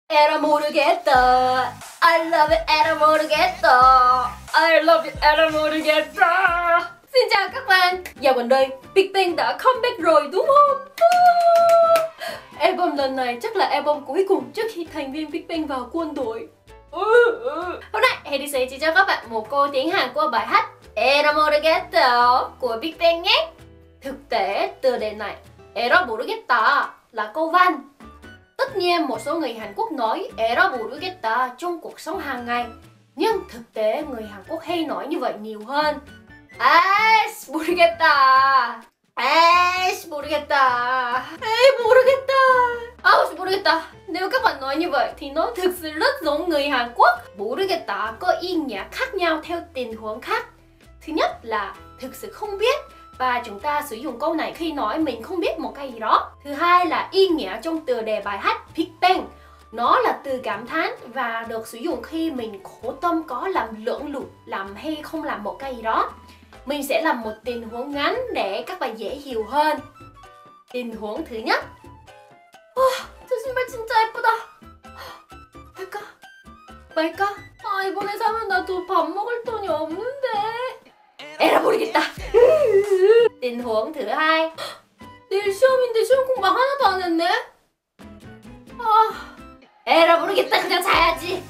Era mo르겠다. I love it, era mo르겠다. I love it, era mo르겠다. Xin chào các bạn. Dạo gần đây, Big Bang đã comeback rồi đúng không? Album lần này chắc là album cuối cùng trước khi thành viên Big Bang vào quân đội. Hôm nay, Hedy sẽ chỉ cho các bạn một câu tiếng Hàn của bài hát Era mo르겠다 của Big Bang nhé. Thực tế, từ đề này, Era mo르겠다 là câu văn. Tất nhiên một số người Hàn Quốc nói Era mo르겠다 trong cuộc sống hàng ngày, nhưng thực tế người Hàn Quốc hay nói như vậy nhiều hơn. 아이씨 모르겠다. 아이씨 모르겠다. 에이 모르겠다. 아이씨 모르겠다. Nếu các bạn nói như vậy thì nó thực sự rất giống người Hàn Quốc. 모르겠다 có ý nghĩa khác nhau theo tình huống khác. Thứ nhất là thực sự không biết, và chúng ta sử dụng câu này khi nói mình không biết một cái gì đó. Thứ hai là ý nghĩa trong tựa đề bài hát Big Bang. Nó là từ cảm thán và được sử dụng khi mình khổ tâm có làm lưỡng lự, làm hay không làm một cái gì đó. Mình sẽ làm một tình huống ngắn để các bạn dễ hiểu hơn. Tình huống thứ nhất. 저 신발 진짜 예쁘다. 말까? 이번에 사면 나 또 밥 먹을 돈이 없는데. 에라 모르겠다. tình huống thứ hai. 내일 시험인데 시험 공부 하나도 안 했네. 에라 모르겠다. 그냥 자야지.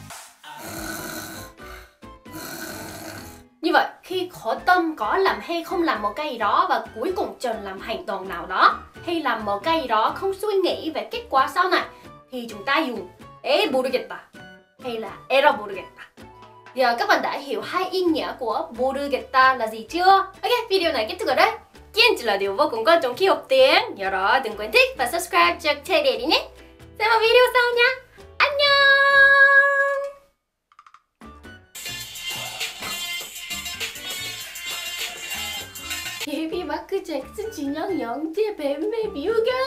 Như vậy, khi khổ tâm có làm hay không làm một cái gì đó và cuối cùng chọn làm hành động nào đó hay làm một cái gì đó không suy nghĩ về kết quả sau này thì chúng ta dùng 에 모르겠다 hay là 에라 모르겠다. Giờ các bạn đã hiểu hai ý nghĩa của 모르겠다 là gì chưa? Ok, video này kết thúc ở đây. Kiên chỉ là điều vô cùng quan trọng khi học tiếng. Nhớ đó, đừng quên thích và subscribe cho Thầy Daddy nhé. Xem vào video sau nha. 안녕. 예비 마크 잭슨 진영 영재 뱀매 미우결